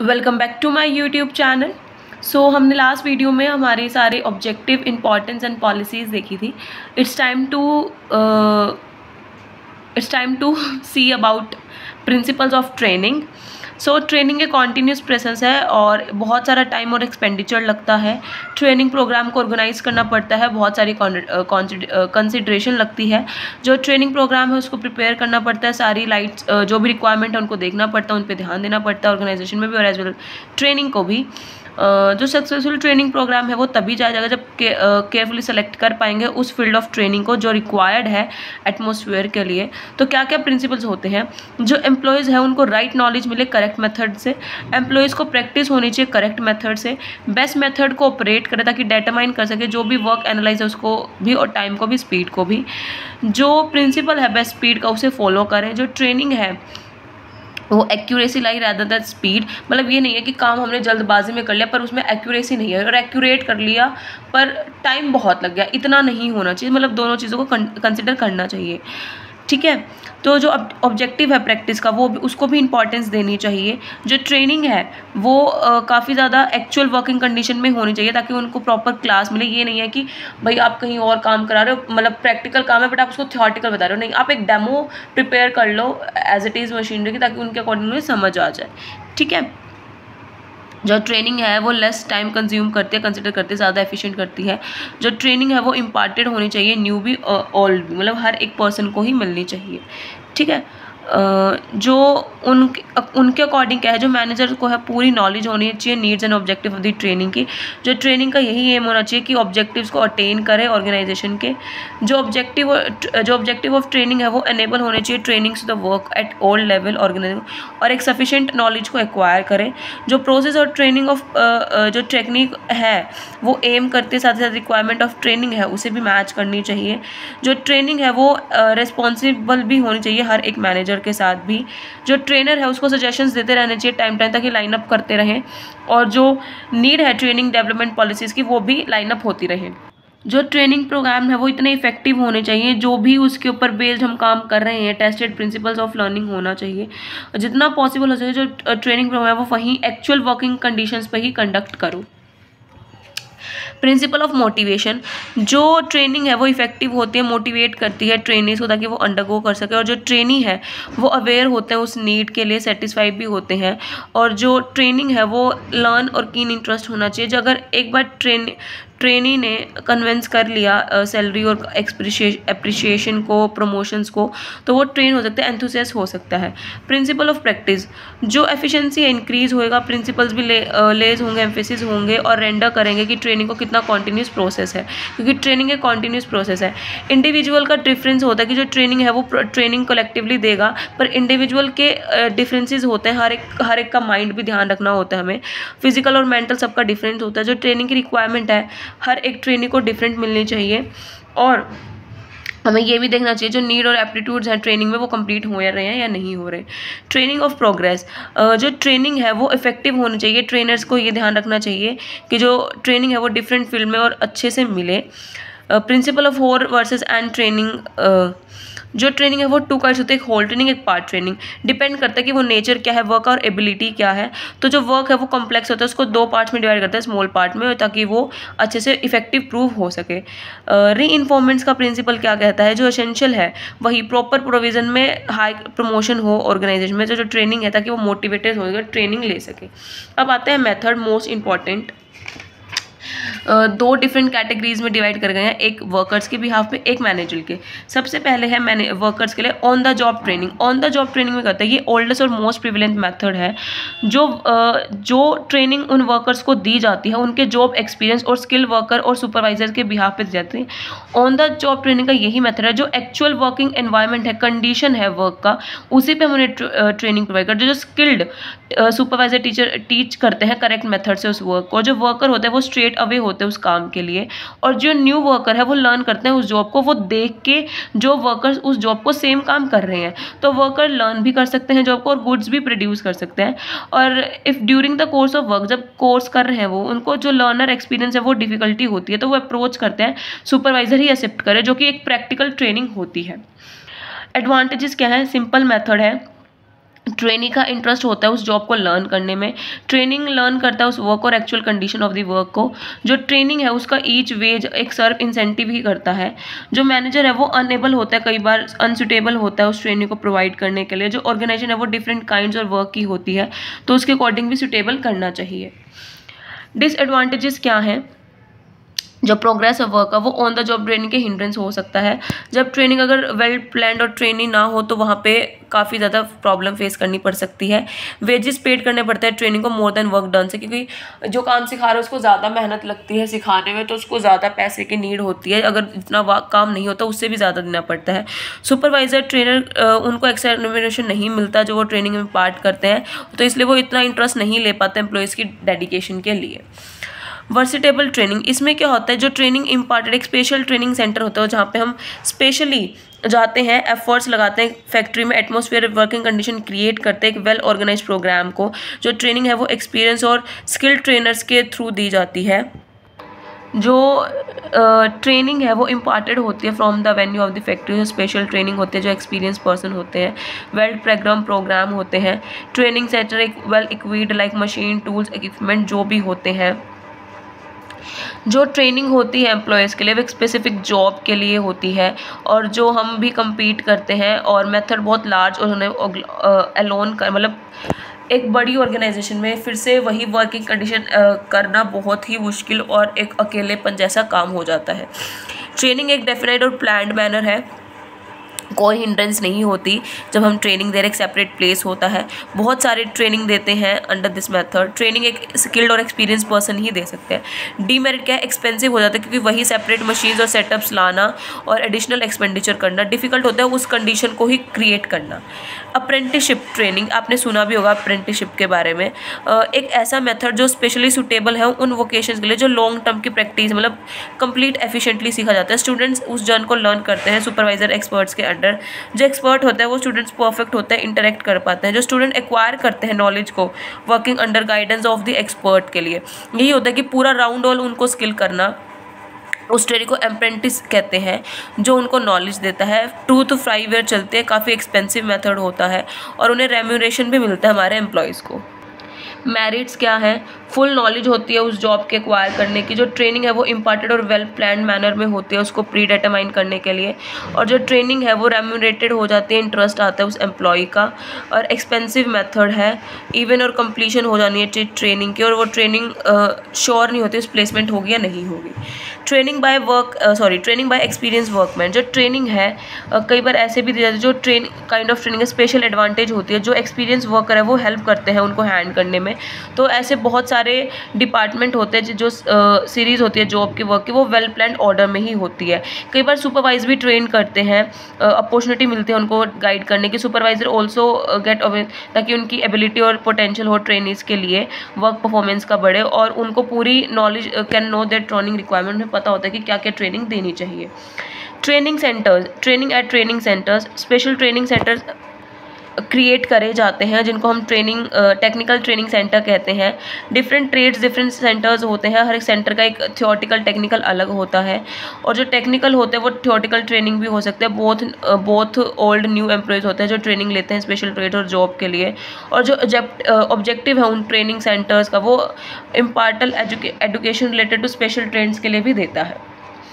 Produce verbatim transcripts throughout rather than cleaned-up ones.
Welcome back to my YouTube channel. So हमने last video में हमारे सारे ऑब्जेक्टिव, इंपॉर्टेंस एंड पॉलिसीज़ देखी थी। It's time to it's time to see about principles of training. So training एक continuous process है और बहुत सारा टाइम और एक्सपेंडिचर लगता है। ट्रेनिंग प्रोग्राम को ऑर्गेनाइज करना पड़ता है, बहुत सारी कंसिडरेशन लगती है। जो ट्रेनिंग प्रोग्राम है उसको प्रिपेयर करना पड़ता है, सारी लाइट्स जो भी रिक्वायरमेंट है उनको देखना पड़ता है, उन पर ध्यान देना पड़ता है ऑर्गेनाइजेशन में भी और एज वेल ट्रेनिंग को भी। जो सक्सेसफुल ट्रेनिंग प्रोग्राम है वो तभी जाया जाएगा जब केयरफुली सेलेक्ट कर पाएंगे उस फील्ड ऑफ ट्रेनिंग को जो रिक्वायर्ड है एटमॉस्फेयर के लिए। तो क्या क्या प्रिंसिपल्स होते हैं? जो एम्प्लॉयज़ है उनको राइट नॉलेज मिले करेक्ट मेथड से, एम्प्लॉयज़ को प्रैक्टिस होनी चाहिए करेक्ट मेथड से, बेस्ट मेथड को ऑपरेट करे ताकि डेटरमाइन कर सके जो भी वर्क एनालाइज है उसको भी और टाइम को भी, स्पीड को भी। जो प्रिंसिपल है बेस्ट स्पीड का उसे फॉलो करें। जो ट्रेनिंग है वो एक्यूरेसी लाई रैदर दैन स्पीड, मतलब ये नहीं है कि काम हमने जल्दबाजी में कर लिया पर उसमें एक्यूरेसी नहीं है, और एक्यूरेट कर लिया पर टाइम बहुत लग गया, इतना नहीं होना चाहिए। मतलब दोनों चीज़ों को कंसिडर करना चाहिए, ठीक है। तो जो ऑब्जेक्टिव है प्रैक्टिस का वो भी, उसको भी इंपॉर्टेंस देनी चाहिए। जो ट्रेनिंग है वो काफ़ी ज़्यादा एक्चुअल वर्किंग कंडीशन में होनी चाहिए ताकि उनको प्रॉपर क्लास मिले। ये नहीं है कि भाई आप कहीं और काम करा रहे हो, मतलब प्रैक्टिकल काम है बट आप उसको थ्योरेटिकल बता रहे हो, नहीं, आप एक डेमो प्रिपेयर कर लो एज इट इज़ मशीनरी की ताकि उनके अकॉर्डिंग समझ आ जाए, ठीक है। जो ट्रेनिंग है वो लेस टाइम कंज्यूम करती है, कंसिडर करती है, ज़्यादा एफिशिएंट करती है। जो ट्रेनिंग है वो इम्पार्टेड होनी चाहिए, न्यू भी ओल्ड भी, मतलब हर एक पर्सन को ही मिलनी चाहिए, ठीक है। जो उनके उनके अकॉर्डिंग क्या है, जो मैनेजर को है पूरी नॉलेज होनी चाहिए needs and objective of the training की। जो ट्रेनिंग का यही एम होना चाहिए कि ऑब्जेक्टिव्स को अटेन करे ऑर्गेनाइजेशन के। जो ऑब्जेक्टिव जो ऑब्जेक्टिव ऑफ ट्रेनिंग है वो एनेबल होने चाहिए trainings the work at all level organisation, और एक सफिशिएंट नॉलेज को एक्वायर करे। जो प्रोसेस और ट्रेनिंग ऑफ जो टेक्निक है वो एम करते साथ साथ रिक्वायरमेंट ऑफ ट्रेनिंग है उसे भी मैच करनी चाहिए। जो ट्रेनिंग है वो रिस्पॉन्सिबल भी होनी चाहिए हर एक मैनेजर के साथ भी। जो ट्रेनर है उसको सजेशंस देते रहने चाहिए टाइम टाइम ताकि लाइन अप करते रहें, और जो नीड है ट्रेनिंग डेवलपमेंट पॉलिसीज़ की वो भी लाइन अप होती रहे। जो ट्रेनिंग प्रोग्राम है वो इतने इफेक्टिव होने चाहिए, जो भी उसके ऊपर बेस्ड हम काम कर रहे हैं टेस्टेड प्रिंसिपल्स ऑफ लर्निंग होना चाहिए। जितना पॉसिबल हो सके जो ट्रेनिंग प्रोग्राम है वो वहीं एक्चुअल वर्किंग कंडीशंस पे ही कंडक्ट करो। प्रिंसिपल ऑफ मोटिवेशन, जो ट्रेनिंग है वो इफेक्टिव होती है, मोटिवेट करती है ट्रेनीज को ताकि वो अंडरगो कर सके, और जो ट्रेनी है वो अवेयर होते हैं उस नीड के लिए, सेटिस्फाइड भी होते हैं। और जो ट्रेनिंग है वो लर्न और कीन इंटरेस्ट होना चाहिए। जो अगर एक बार ट्रेन ट्रेनी ने कन्विंस कर लिया सैलरी और एप्रिशिएशन को, प्रमोशंस को, तो वो ट्रेन हो सकता है, एंथुसियास्ट हो सकता है। प्रिंसिपल ऑफ प्रैक्टिस, जो एफिशिएंसी इंक्रीज होएगा, प्रिंसिपल्स भी ले, लेस होंगे, एम्फेसिस होंगे और रेंडर करेंगे कि ट्रेनिंग को कितना कॉन्टीन्यूस प्रोसेस है, क्योंकि ट्रेनिंग एक कॉन्टीन्यूस प्रोसेस है। इंडिविजुअल का डिफरेंस होता है कि जो ट्रेनिंग है वो ट्रेनिंग कलेक्टिवली देगा, पर इंडिविजुअल के डिफरेंसेस होते हैं, हर एक हर एक का माइंड भी ध्यान रखना होता है हमें, फिजिकल और मेंटल सबका डिफरेंट होता है। जो ट्रेनिंग की रिक्वायरमेंट है हर एक ट्रेनी को डिफरेंट मिलनी चाहिए, और हमें ये भी देखना चाहिए जो नीड और एप्टीट्यूड्स हैं ट्रेनिंग में वो कंप्लीट हो रहे हैं या नहीं हो रहे। ट्रेनिंग ऑफ प्रोग्रेस, जो ट्रेनिंग है वो इफेक्टिव होनी चाहिए, ट्रेनर्स को ये ध्यान रखना चाहिए कि जो ट्रेनिंग है वो डिफरेंट फील्ड में और अच्छे से मिले। Principle of whole versus and training, जो ट्रेनिंग है वो टू काइंड्स होते हैं, एक होल ट्रेनिंग एक पार्ट ट्रेनिंग, डिपेंड करता है कि वो नेचर क्या है वर्क और एबिलिटी क्या है। तो जो वर्क है वो कॉम्प्लेक्स होता है, उसको दो पार्ट्स में डिवाइड करता है, स्मॉल पार्ट में, ताकि वो अच्छे से इफेक्टिव प्रूव हो सके। री इन्फॉर्मेंट्स का प्रिंसिपल क्या कहता है, जो एसेंशियल है वही प्रॉपर प्रोविजन में हाई प्रमोशन हो ऑर्गेनाइजेशन में, जो जो ट्रेनिंग है ताकि वो मोटिवेटेड होकर ट्रेनिंग ले सके। अब आते हैं मेथड, मोस्ट इंपॉर्टेंट। Uh, दो डिफरेंट कैटेगरीज में डिवाइड कर गए हैं, एक वर्कर्स के बिहाफ पे, एक मैनेजर के। सबसे पहले है मैंने वर्कर्स के लिए on the job training. On the job training में कहता है ये ओल्डेस्ट और मोस्ट प्रिविलेंट मेथड है, जो uh, जो ट्रेनिंग उन वर्कर्स को दी जाती है उनके जॉब एक्सपीरियंस और स्किल वर्कर और सुपरवाइजर के बिहाफ पे दी जाती है। ऑन द जॉब ट्रेनिंग का यही मेथड है, जो एक्चुअल वर्किंग एनवायरनमेंट है, कंडीशन है वर्क का, उसी पे हम उन्हें ट्रेनिंग प्रोवाइड करते हैं। जो स्किल्ड सुपरवाइजर टीचर टीच करते हैं करेक्ट मेथड से उस वर्क को, जो वर्कर होता है वो स्ट्रेट अवे होते हैं उस काम के लिए, और जो न्यू वर्कर है वो लर्न करते हैं उस जॉब को, वो देख के जो वर्कर्स उस जॉब को सेम काम कर रहे हैं, तो वर्कर लर्न भी कर सकते हैं जॉब को और गुड्स भी प्रोड्यूस कर सकते हैं। और if during the course of work, जब कोर्स कर रहे हैं वो, उनको जो लर्नर एक्सपीरियंस है वो डिफिकल्टी होती है, तो वो अप्रोच करते हैं सुपरवाइजर ही एक्सेप्ट करे, जो कि एक प्रैक्टिकल ट्रेनिंग होती है। एडवांटेजेस क्या है? सिंपल मेथड है, ट्रेनी का इंटरेस्ट होता है उस जॉब को लर्न करने में, ट्रेनिंग लर्न करता है उस वर्क और actual condition of the work को। जो ट्रेनिंग है उसका ईच वेज एक सर्व इंसेंटिव ही करता है। जो मैनेजर है वो अनएबल होता है, कई बार अनसुटेबल होता है उस ट्रेनिंग को प्रोवाइड करने के लिए। जो ऑर्गेनाइजेशन है वो डिफरेंट काइंड्स और वर्क की होती है, तो उसके अकॉर्डिंग भी सुटेबल करना चाहिए। डिसएडवांटेजेस क्या हैं? जो प्रोग्रेस ऑफ वर्क है वो ऑन द जॉब ट्रेनिंग के हिंड्रेंस हो सकता है। जब ट्रेनिंग अगर वेल प्लान्ड और ट्रेनिंग ना हो तो वहाँ पे काफ़ी ज़्यादा प्रॉब्लम फेस करनी पड़ सकती है। वेजेस पेड करने पड़ते हैं ट्रेनिंग को मोर देन वर्क डन से, क्योंकि जो काम सिखा रहा है उसको ज़्यादा मेहनत लगती है सिखाने में, तो उसको ज़्यादा पैसे की नीड होती है। अगर इतना काम नहीं होता उससे भी ज़्यादा देना पड़ता है। सुपरवाइज़र ट्रेनर उनको एक्स्ट्रा रेम्यूनरेशन नहीं मिलता जो वो ट्रेनिंग में पार्ट करते हैं, तो इसलिए वो इतना इंटरेस्ट नहीं ले पाते एम्प्लॉयज़ की डेडिकेशन के लिए। वर्सिटेबल ट्रेनिंग, इसमें क्या होता है? जो ट्रेनिंग इम्पार्टेड एक स्पेशल ट्रेनिंग सेंटर होता है जहाँ पे हम स्पेशली जाते हैं, एफर्ट्स लगाते हैं, फैक्ट्री में एटमॉस्फेयर वर्किंग कंडीशन क्रिएट करते हैं एक वेल ऑर्गेनाइज्ड प्रोग्राम को। जो ट्रेनिंग है वो एक्सपीरियंस और स्किल्ड ट्रेनर्स के थ्रू दी जाती है। जो ट्रेनिंग uh, है वो इम्पार्टेड होती है from the venue of the factory. जो स्पेशल ट्रेनिंग होती है, जो एक्सपीरियंस पर्सन होते हैं, वेल प्रोग्राम प्रोग्राम होते हैं। ट्रेनिंग सेंटर एक well equipped like machine, tools, equipment जो भी होते हैं। जो ट्रेनिंग होती है एम्प्लॉयज़ के लिए वो एक स्पेसिफिक जॉब के लिए होती है, और जो हम भी compete करते हैं, और मेथड बहुत लार्ज और उन्हें एलोन कर मतलब एक बड़ी ऑर्गेनाइजेशन में फिर से वही वर्किंग कंडीशन करना बहुत ही मुश्किल और एक अकेलेपन जैसा काम हो जाता है। ट्रेनिंग एक डेफिनेट और प्लान्ड मैनर है, कोई हिंड्रेंस नहीं होती जब हम ट्रेनिंग दे रहे, एक सेपरेट प्लेस होता है। बहुत सारे ट्रेनिंग देते हैं अंडर दिस मेथड। ट्रेनिंग एक स्किल्ड और एक्सपीरियंस पर्सन ही दे सकते हैं। डीमेरिट क्या है? एक्सपेंसिव हो जाता है, क्योंकि वही सेपरेट मशीन्स और सेटअप्स लाना और एडिशनल एक्सपेंडिचर करना डिफिकल्ट होता है उस कंडीशन को ही क्रिएट करना। अप्रेंटिसशिप ट्रेनिंग, आपने सुना भी होगा अप्रेंटिसशिप के बारे में। एक ऐसा मेथड जो स्पेशली सुटेबल है उन वोकेशंस के लिए जो लॉन्ग टर्म की प्रैक्टिस मतलब कंप्लीट एफिशिएंटली सीखा जाता है। स्टूडेंट्स उस जर्न को लर्न करते हैं सुपरवाइजर एक्सपर्ट्स के अंडर। जो एक्सपर्ट होता है वो स्टूडेंट्स परफेक्ट होता है, इंटरेक्ट कर पाते हैं। जो स्टूडेंट एक्वायर करते हैं नॉलेज को working under guidance of the expert के लिए, यही होता है कि पूरा राउंड ऑल उनको स्किल करना। उस ट्रेनिंग को अप्रेंटिस कहते हैं जो उनको नॉलेज देता है। टू टू फाइव ईयर चलते हैं, काफ़ी एक्सपेंसिव मेथड होता है और उन्हें रेम्यूनरेशन भी मिलता है हमारे एम्प्लॉयज़ को। मेरिट्स क्या है? फुल नॉलेज होती है उस जॉब के एक्वायर करने की। जो ट्रेनिंग है वो इम्पार्टेड और वेल प्लान्ड मैनर में होती है उसको प्री डिटरमाइन करने के लिए, और जो ट्रेनिंग है वो रेम्यूनरेटेड हो जाती है, इंटरेस्ट आता है उस एम्प्लॉय का। और एक्सपेंसिव मेथड है, इवन और कंप्लीशन हो जानी है ट्रेनिंग की, और वो ट्रेनिंग श्योर नहीं होती उस प्लेसमेंट होगी या नहीं होगी। Training by work sorry training by experience workman, जो ट्रेनिंग है uh, कई बार ऐसे भी दी जाती है जो train kind of training special advantage होती है। जो एक्सपीरियंस वर्कर है वो हेल्प करते हैं उनको हैंड करने में। तो ऐसे बहुत सारे डिपार्टमेंट होते हैं जो सीरीज़ uh, होती है जॉब की वर्क की, वो वेल प्लान्ड ऑर्डर में ही होती है। कई बार सुपरवाइज भी ट्रेन करते हैं, अपॉर्चुनिटी uh, मिलती है उनको गाइड करने की। सुपरवाइजर ऑल्सो गेट अवे ताकि उनकी एबिलिटी और पोटेंशियल हो ट्रेनीज़ के लिए, वर्क परफॉर्मेंस का बढ़े और उनको पूरी knowledge can no that training requirement, पता होता है कि क्या क्या ट्रेनिंग देनी चाहिए। Training centres, training at training centres, special training centres create करे जाते हैं जिनको हम ट्रेनिंग टेक्निकल ट्रेनिंग सेंटर कहते हैं। डिफरेंट ट्रेड्स डिफरेंट सेंटर्स होते हैं, हर एक सेंटर का एक थियोटिकल टेक्निकल अलग होता है, और जो टेक्निकल होते हैं वो थियोटिकल ट्रेनिंग भी हो सकते हैं। Both both old new employees होते हैं जो ट्रेनिंग लेते हैं स्पेशल ट्रेड और जॉब के लिए, और जो ऑब्जेक्टिव है उन ट्रेनिंग सेंटर्स का वो impartial education related to special trades के लिए भी देता है।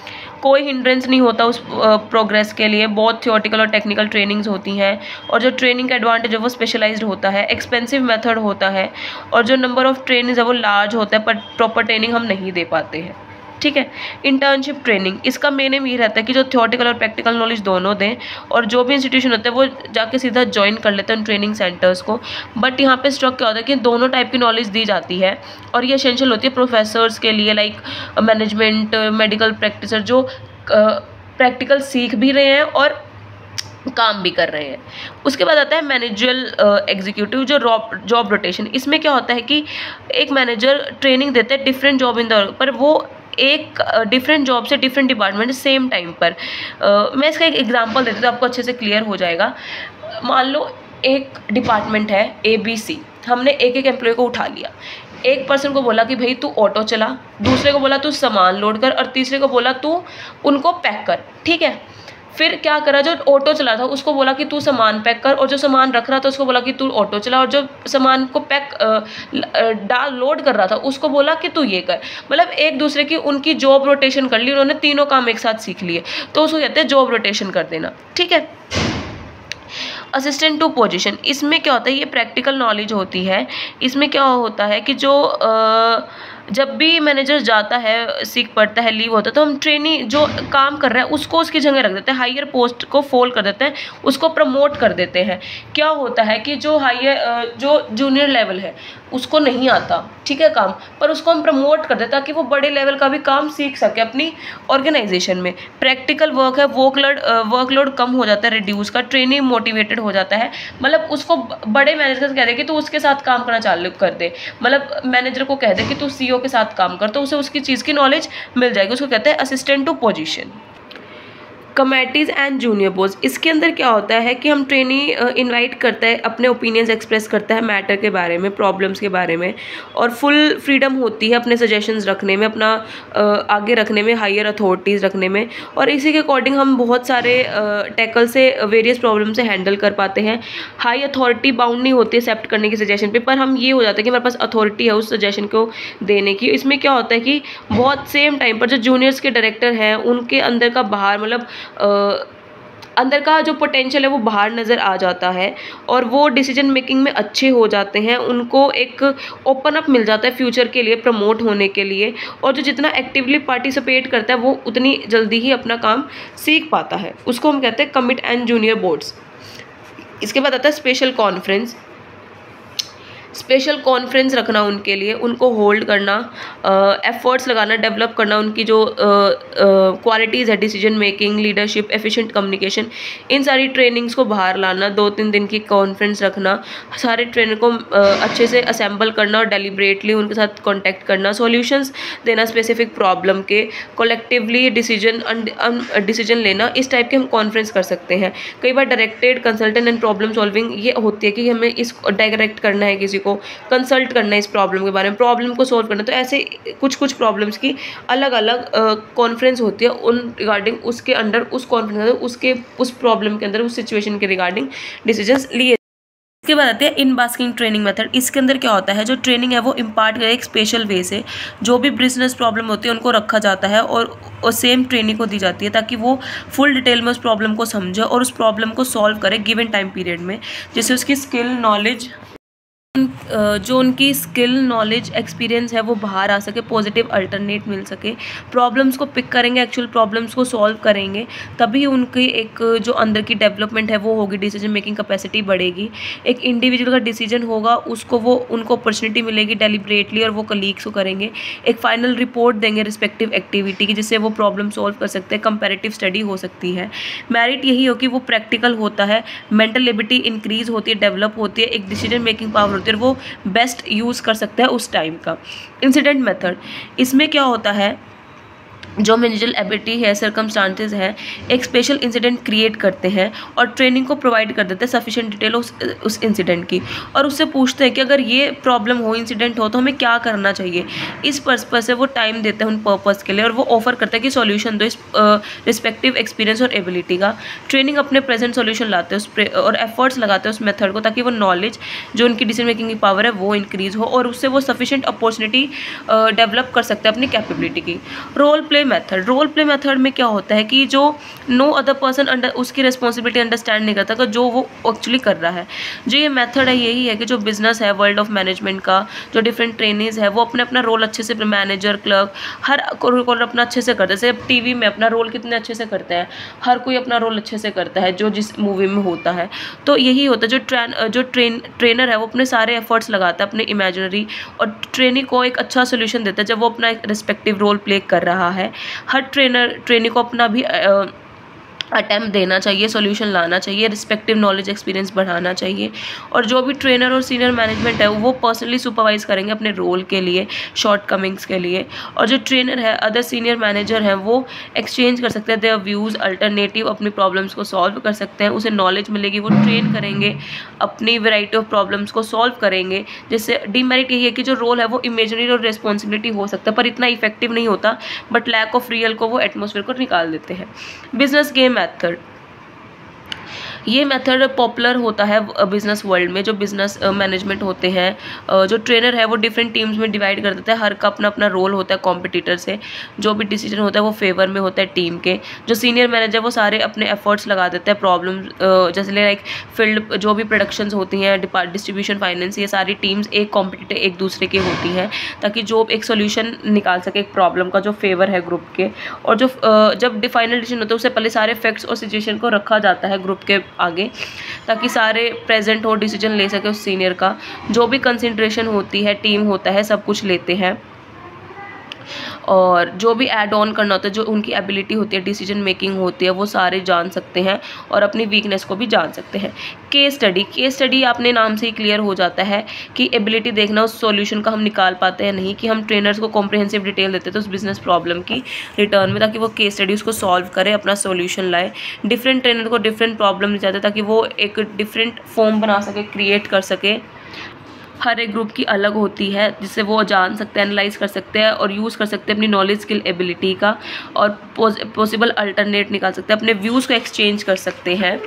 कोई हिंड्रेंस नहीं होता उस प्रोग्रेस के लिए, बहुत थियोटिकल और टेक्निकल ट्रेनिंग्स होती हैं, और जो ट्रेनिंग का एडवांटेज है वो स्पेशलाइज्ड होता है, एक्सपेंसिव मेथड होता है, और जो नंबर ऑफ़ ट्रेनिंग्स है वो लार्ज होता है, पर प्रॉपर ट्रेनिंग हम नहीं दे पाते हैं। ठीक है। इंटर्नशिप ट्रेनिंग, इसका मेन एम ये रहता है कि जो थियोटिकल और प्रैक्टिकल नॉलेज दोनों दें, और जो भी इंस्टीट्यूशन होते हैं वो जाके सीधा ज्वाइन कर लेते हैं उन ट्रेनिंग सेंटर्स को। बट यहाँ पे स्ट्रक क्या होता है कि दोनों टाइप की नॉलेज दी जाती है, और ये एसेंशियल होती है प्रोफेसर्स के लिए, लाइक मैनेजमेंट, मेडिकल प्रैक्टिसर, जो प्रैक्टिकल सीख भी रहे हैं और काम भी कर रहे हैं। उसके बाद आता है मैनेजरल एग्जीक्यूटिव, जो जॉब रोटेशन। इसमें क्या होता है कि एक मैनेजर ट्रेनिंग देते हैं डिफरेंट जॉब इन द, पर वो एक डिफरेंट जॉब से डिफरेंट डिपार्टमेंट सेम टाइम पर। uh, मैं इसका एक एग्जांपल देती हूँ तो आपको अच्छे से क्लियर हो जाएगा। मान लो एक डिपार्टमेंट है ए बी सी, हमने एक एक एम्प्लॉय को उठा लिया। एक पर्सन को बोला कि भाई तू ऑटो चला, दूसरे को बोला तू सामान लोड कर, और तीसरे को बोला तू उनको पैक कर। ठीक है। फिर क्या करा, जो ऑटो चला था उसको बोला कि तू सामान पैक कर, और जो सामान रख रहा था उसको बोला कि तू ऑटो चला, और जो सामान को पैक डाल लोड कर रहा था उसको बोला कि तू ये कर। मतलब एक दूसरे की उनकी जॉब रोटेशन कर ली, उन्होंने तीनों काम एक साथ सीख लिए, तो उसको कहते हैं जॉब रोटेशन कर देना। ठीक है। असिस्टेंट टू पोजीशन, इसमें क्या होता है, ये प्रैक्टिकल नॉलेज होती है। इसमें क्या होता है कि जो आ, जब भी मैनेजर जाता है, सीख पड़ता है, लीव होता है, तो हम ट्रेनी जो काम कर रहा है उसको उसकी जगह रख देते हैं, हायर पोस्ट को फोल्ड कर देते हैं, उसको प्रमोट कर देते हैं। क्या होता है कि जो हायर जो जूनियर लेवल है उसको नहीं आता, ठीक है, काम, पर उसको हम प्रमोट कर देते हैं ताकि वो बड़े लेवल का भी काम सीख सके अपनी ऑर्गेनाइजेशन में। प्रैक्टिकल वर्क है, वर्कलोड वर्कलोड कम हो जाता है, रिड्यूस का, ट्रेनी मोटिवेटेड हो जाता है। मतलब उसको बड़े मैनेजर से कह दे कि तू उसके साथ काम करना चालू कर दे, मतलब मैनेजर को कह दे कि तू सीईओ के साथ काम कर, तो उसे उसकी चीज़ की नॉलेज मिल जाएगी। उसको कहते हैं assistant to position. Committees and junior post, इसके अंदर क्या होता है कि हम ट्रेनी इनवाइट करता है, अपने ओपिनियंस एक्सप्रेस करता है मैटर के बारे में, प्रॉब्लम्स के बारे में, और फुल फ्रीडम होती है अपने सजेशंस रखने में, अपना uh, आगे रखने में, हायर अथॉरिटीज़ रखने में, और इसी के अकॉर्डिंग हम बहुत सारे टैकल uh, से वेरियस प्रॉब्लम से हैंडल कर पाते हैं। हाई अथॉरिटी बाउंड नहीं होती एक्सेप्ट करने की सजेशन पे, पर हम ये हो जाता है कि हमारे पास अथॉरिटी है उस सजेशन को देने की। इसमें क्या होता है कि बहुत सेम टाइम पर जो जूनियर्स के डायरेक्टर हैं उनके अंदर का बाहर, मतलब Uh, अंदर का जो पोटेंशियल है वो बाहर नज़र आ जाता है, और वो डिसीजन मेकिंग में अच्छे हो जाते हैं, उनको एक ओपन अप मिल जाता है फ्यूचर के लिए, प्रमोट होने के लिए, और जो जितना एक्टिवली पार्टिसिपेट करता है वो उतनी जल्दी ही अपना काम सीख पाता है। उसको हम कहते हैं कमिट एंड जूनियर बोर्ड्स। इसके बाद आता है स्पेशल कॉन्फ्रेंस। स्पेशल कॉन्फ्रेंस रखना उनके लिए, उनको होल्ड करना, एफर्ट्स uh, लगाना, डेवलप करना उनकी जो क्वालिटीज़ uh, uh, है, decision making, leadership, efficient communication, इन सारी ट्रेनिंग्स को बाहर लाना, दो तीन दिन की कॉन्फ्रेंस रखना, सारे ट्रेनर को uh, अच्छे से असेंबल करना और डेलिब्रेटली उनके साथ कॉन्टैक्ट करना, सॉल्यूशंस देना स्पेसिफिक प्रॉब्लम के, कलेक्टिवली डिसीजन डिसीजन लेना। इस टाइप के हम कॉन्फ्रेंस कर सकते हैं। कई बार directed consultant and problem solving ये होती है कि हमें इस डायरेक्ट करना है, किसी को कंसल्ट करना है इस प्रॉब्लम के बारे में, प्रॉब्लम को सोल्व करना। तो ऐसे कुछ कुछ प्रॉब्लम्स की अलग अलग कॉन्फ्रेंस होती है, उन रिगार्डिंग उसके अंडर उस कॉन्फ्रेंस उसके उस प्रॉब्लम के अंदर उस सिचुएशन के रिगार्डिंग डिसीजंस लिए। इसके बाद आते हैं इन बास्किंग ट्रेनिंग मेथड। इसके अंदर क्या होता है, जो ट्रेनिंग है वो इम्पार्ट करे एक स्पेशल वे से, जो भी बिजनेस प्रॉब्लम होती है उनको रखा जाता है और, और सेम ट्रेनिंग को दी जाती है ताकि वो फुल डिटेल में उस प्रॉब्लम को समझे और उस प्रॉब्लम को सॉल्व करे गिवन टाइम पीरियड में, जिससे उसकी स्किल नॉलेज जो उनकी स्किल नॉलेज एक्सपीरियंस है वो बाहर आ सके, पॉजिटिव अल्टरनेट मिल सके। प्रॉब्लम्स को पिक करेंगे, एक्चुअल प्रॉब्लम्स को सॉल्व करेंगे, तभी उनकी एक जो अंदर की डेवलपमेंट है वो होगी, डिसीजन मेकिंग कैपेसिटी बढ़ेगी। एक इंडिविजुअल का डिसीजन होगा, उसको वो उनको अपॉर्चुनिटी मिलेगी डेलिब्रेटली, और वो कलीग्स को करेंगे, एक फाइनल रिपोर्ट देंगे रिस्पेक्टिव एक्टिविटी की, जिससे वो प्रॉब्लम सॉल्व कर सकते हैं। कंपैरेटिव स्टडी हो सकती है। मेरिट यही हो कि वो प्रैक्टिकल होता है, मेंटल एबिलिटी इंक्रीज होती है, डेवलप होती है, एक डिसीजन मेकिंग पावर होती है, वो बेस्ट यूज़ कर सकता है उस टाइम का। इंसिडेंट मेथड, इसमें क्या होता है, जो मैनेजरल एबिलिटी है, सर्कमस्टांसेस है, एक स्पेशल इंसिडेंट क्रिएट करते हैं और ट्रेनिंग को प्रोवाइड कर देते हैं सफिशिएंट डिटेल उस उस इंसिडेंट की, और उससे पूछते हैं कि अगर ये प्रॉब्लम हो, इंसिडेंट हो, तो हमें क्या करना चाहिए। इस पर्पस से वो टाइम देते हैं उन पर्पस के लिए, और वो ऑफर करते हैं कि सॉल्यूशन दो इस रिस्पेक्टिव एक्सपीरियंस और एबिलिटी का। ट्रेनिंग अपने प्रेजेंट सॉल्यूशन लाते हैं उस और एफर्ट्स लगाते हैं उस मेथड को, ताकि वो नॉलेज जो उनकी डिसीजन मेकिंग की पावर है वो इंक्रीज हो, और उससे वो सफिशिएंट अपॉर्चुनिटी डेवलप कर सकते हैं अपनी कैपेबिलिटी की। Role play method, role play method में क्या होता है कि जो नो अदर पर्सन अंडर उसकी रिस्पॉन्सिबिलिटी अंडरस्टैंड नहीं करता, जो वो एक्चुअली कर रहा है। जो ये मेथड है यही है कि जो बिजनेस है, वर्ल्ड ऑफ मैनेजमेंट का, जो डिफरेंट ट्रेनीज है वो अपने अपना रोल अच्छे से, मैनेजर, क्लर्क, हर रोल अपना अच्छे से करते हैं। जैसे टीवी में अपना रोल कितने अच्छे से करते हैं, हर कोई अपना रोल अच्छे से करता है जो जिस मूवी में होता है। तो यही होता है, जो ट्रेन जो ट्रेन ट्रेनर है वो अपने सारे एफर्ट्स लगाता है अपने इमेजिनरी, और ट्रेनी को एक अच्छा सोल्यूशन देता है जब वो अपना एक रिस्पेक्टिव रोल प्ले कर रहा है। हर ट्रेनर ट्रेनी को अपना भी अटैम्प्ट देना चाहिए, सॉल्यूशन लाना चाहिए, रिस्पेक्टिव नॉलेज एक्सपीरियंस बढ़ाना चाहिए। और जो भी ट्रेनर और सीनियर मैनेजमेंट है वो पर्सनली सुपरवाइज करेंगे अपने रोल के लिए, शॉर्ट कमिंग्स के लिए। और जो ट्रेनर है, अदर सीनियर मैनेजर हैं, वो एक्सचेंज कर सकते हैं देयर व्यूज़, अल्टरनेटिव, अपनी प्रॉब्लम्स को सॉल्व कर सकते हैं, उसे नॉलेज मिलेगी, वो ट्रेन करेंगे, अपनी वेराइटी ऑफ प्रॉब्लम्स को सॉल्व करेंगे। जिससे डीमेरिट यही है कि जो रोल है वो इमेजिनरी और रिस्पॉन्सिबिलिटी हो सकता है, पर इतना इफेक्टिव नहीं होता, बट लैक ऑफ रियल को वो एटमोसफेयर को निकाल देते हैं। बिजनेस गेम मेथड, ये मेथड पॉपुलर होता है बिजनेस वर्ल्ड में। जो बिजनेस मैनेजमेंट होते हैं, जो ट्रेनर है वो डिफरेंट टीम्स में डिवाइड कर देता है, हर का अपना अपना रोल होता है कॉम्पिटिटर से। जो भी डिसीजन होता है वो फेवर में होता है टीम के। जो सीनियर मैनेजर वो सारे अपने एफर्ट्स लगा देते हैं प्रॉब्लम, जैसे लाइक फील्ड जो भी प्रोडक्शंस होती हैं, डिस्ट्रीब्यूशन, फाइनेंस, ये सारी टीम्स एक कॉम्पिटिटर एक दूसरे की होती हैं ताकि जो एक सोल्यूशन निकाल सके एक प्रॉब्लम का, जो फेवर है ग्रुप के। और जो जब फाइनल डिसीजन होता है उससे पहले सारे फैक्ट्स और सिचुएशन को रखा जाता है ग्रुप के आगे ताकि सारे प्रेजेंट हो, डिसीजन ले सके उस सीनियर का। जो भी कंसिडरेशन होती है, टीम होता है, सब कुछ लेते हैं। और जो भी ऐड ऑन करना होता है, जो उनकी एबिलिटी होती है, डिसीजन मेकिंग होती है, वो सारे जान सकते हैं और अपनी वीकनेस को भी जान सकते हैं। केस स्टडी, केस स्टडी अपने नाम से ही क्लियर हो जाता है कि एबिलिटी देखना उस सॉल्यूशन का हम निकाल पाते हैं नहीं, कि हम ट्रेनर्स को कॉम्प्रिहेंसिव डिटेल देते थे उस बिजनेस प्रॉब्लम की रिटर्न में, ताकि वो केस स्टडी उसको सॉल्व करे, अपना सॉल्यूशन लाए। डिफरेंट ट्रेनर को डिफरेंट प्रॉब्लम दे जाते ताकि वो एक डिफरेंट फॉर्म बना सके, क्रिएट कर सके। हर एक ग्रुप की अलग होती है जिससे वो जान सकते हैं, एनालाइज कर सकते हैं और यूज़ कर सकते हैं अपनी नॉलेज, स्किल, एबिलिटी का, और पॉसिबल अल्टरनेट निकाल सकते हैं, अपने व्यूज़ को एक्सचेंज कर सकते हैं।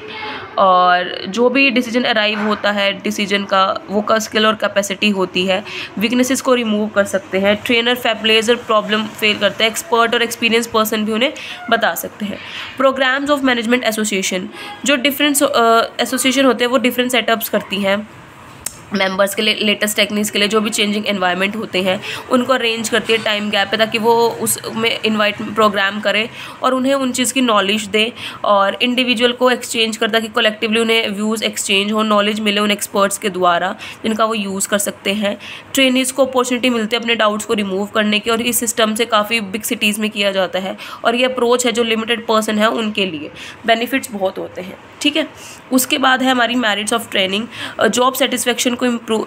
और जो भी डिसीजन अराइव होता है डिसीजन का, वो का स्किल और कैपेसिटी होती है। वीकनेसेस को रिमूव कर सकते हैं। ट्रेनर फैब्लेजर प्रॉब्लम फेल करते हैं, एक्सपर्ट और एक्सपीरियंस पर्सन भी उन्हें बता सकते हैं। प्रोग्राम्स ऑफ मैनेजमेंट एसोसिएशन, जो डिफरेंट एसोसिएशन होते हैं वो डिफरेंट सेटअप्स करती हैं मेंबर्स के लिए, लेटेस्ट टेक्निक्स के लिए, जो भी चेंजिंग एनवायरनमेंट होते हैं उनको अरेंज करती है टाइम गैप पे, ताकि वो उसमें इनवाइट प्रोग्राम करे और उन्हें उन चीज़ की नॉलेज दे। और इंडिविजुअल को एक्सचेंज करता है कि कलेक्टिवली उन्हें व्यूज़ एक्सचेंज हो, नॉलेज मिले उन एक्सपर्ट्स के द्वारा जिनका वो यूज़ कर सकते हैं। ट्रेनीज़ को अपॉर्चुनिटी मिलती है अपने डाउट्स को रिमूव करने की, और इस सिस्टम से काफ़ी बिग सिटीज़ में किया जाता है। और ये अप्रोच है जो लिमिटेड पर्सन है उनके लिए, बेनिफिट्स बहुत होते हैं। ठीक है, उसके बाद है हमारी merits of training. Job satisfaction को इम्प्रूव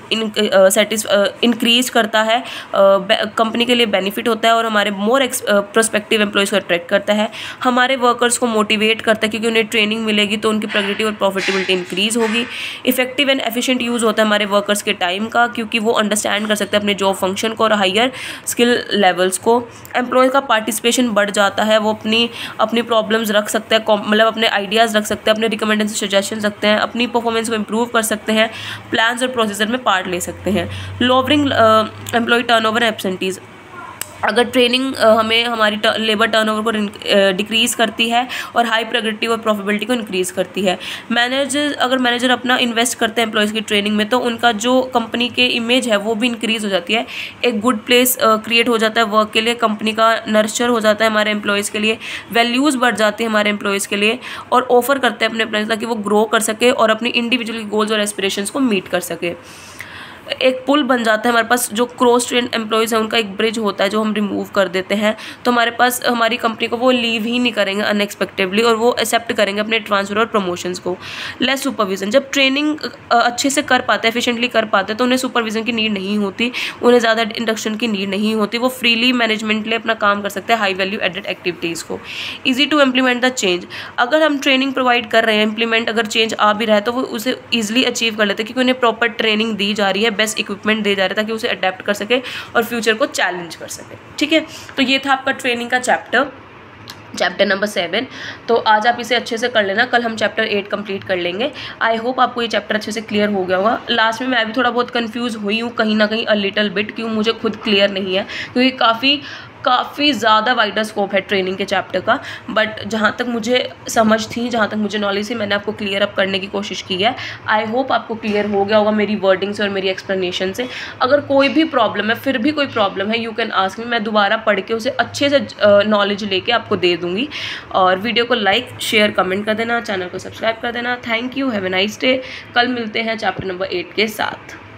इंक्रीज करता है, कंपनी के लिए बेनिफिट होता है और हमारे मोर प्रोस्पेक्टिव एम्प्लॉयज़ को अट्रैक्ट करता है। हमारे वर्कर्स को मोटिवेट करता है क्योंकि उन्हें ट्रेनिंग मिलेगी तो उनकी प्रोडक्टिविटी और प्रॉफिटेबिलिटी इंक्रीज होगी। इफेक्टिव एंड एफिशिएंट यूज़ होता है हमारे वर्कर्स के टाइम का, क्योंकि वो अंडरस्टैंड कर सकते हैं अपने जॉब फंक्शन को और हायर स्किल लेवल्स को। एम्प्लॉय का पार्टिसिपेशन बढ़ जाता है, वो अपनी अपनी प्रॉब्लम्स रख सकते हैं, मतलब अपने आइडियाज़ रख सकते हैं, अपने रिकमेंडेशन सजेशन रखते हैं, अपनी परफॉर्मेंस को इम्प्रूव कर सकते हैं, प्लान्स और प्रोसीजर में पार्ट ले सकते हैं। Lowering employ turnover and absentees, अगर ट्रेनिंग हमें हमारी लेबर टर्नओवर को डिक्रीज़ करती है और हाई प्रोडक्टिव और प्रॉफिटेबिलिटी को इंक्रीज़ करती है। मैनेजर अगर मैनेजर अपना इन्वेस्ट करते हैं एम्प्लॉयज़ की ट्रेनिंग में तो उनका जो कंपनी के इमेज है वो भी इंक्रीज़ हो जाती है। एक गुड प्लेस क्रिएट हो जाता है वर्क के लिए, कंपनी का नर्चर हो जाता है हमारे एम्प्लॉयज़ के लिए, वैल्यूज़ बढ़ जाती है हमारे एम्प्लॉयज़ के लिए, और ऑफर करते हैं अपने एम्प्लॉयज़ ताकि वो ग्रो कर सके और अपनी इंडिविजुअल गोल्स और एस्पिरेशंस को मीट कर सके। एक पुल बन जाता है हमारे पास, जो क्रॉस ट्रेन एम्प्लॉयज़ हैं उनका एक ब्रिज होता है जो हम रिमूव कर देते हैं, तो हमारे पास हमारी कंपनी को वो लीव ही नहीं करेंगे अनएक्सपेक्टेडली, और वो एक्सेप्ट करेंगे अपने ट्रांसफर और प्रमोशंस को। लेस सुपरविजन, जब ट्रेनिंग अच्छे से कर पाते हैं, एफिशिएंटली कर पाते हैं, तो उन्हें सुपरविजन की नीड नहीं होती, उन्हें ज़्यादा इंडक्शन की नीड नहीं होती, वो फ्रीली मैनेजमेंट लिए अपना काम कर सकते हैं हाई वैल्यू एडेड एक्टिविटीज़ को। Easy to implement the change, अगर हम ट्रेनिंग प्रोवाइड कर रहे हैं, इम्प्लीमेंट अगर चेंज आ भी रहा है तो वो उसे ईजिली अचीव कर लेते हैं क्योंकि उन्हें प्रॉपर ट्रेनिंग दी जा रही है, बेस्ट इक्विपमेंट दे जा रहे हैं ताकि उसे अडेप्ट कर सके और फ्यूचर को चैलेंज कर सके। ठीक है, तो ये था आपका ट्रेनिंग का चैप्टर, चैप्टर नंबर सेवन। तो आज आप इसे अच्छे से कर लेना, कल हम चैप्टर एट कंप्लीट कर लेंगे। आई होप आपको ये चैप्टर अच्छे से क्लियर हो गया होगा। लास्ट में मैं भी थोड़ा बहुत कंफ्यूज हुई हूँ कहीं ना कहीं, अ लिटिल बिट, क्यों मुझे खुद क्लियर नहीं है क्योंकि काफ़ी काफ़ी ज़्यादा वाइडर स्कोप है ट्रेनिंग के चैप्टर का, बट जहाँ तक मुझे समझ थी, जहाँ तक मुझे नॉलेज थी, मैंने आपको क्लियर अप करने की कोशिश की है। आई होप आपको क्लियर हो गया होगा मेरी वर्डिंग से और मेरी एक्सप्लेनेशन से। अगर कोई भी प्रॉब्लम है, फिर भी कोई प्रॉब्लम है, यू कैन आस्क मी, मैं दोबारा पढ़ के उसे अच्छे से नॉलेज लेके आपको दे दूँगी। और वीडियो को लाइक शेयर कमेंट कर देना, चैनल को सब्सक्राइब कर देना। Thank you, have a nice day. कल मिलते हैं चैप्टर नंबर एट के साथ।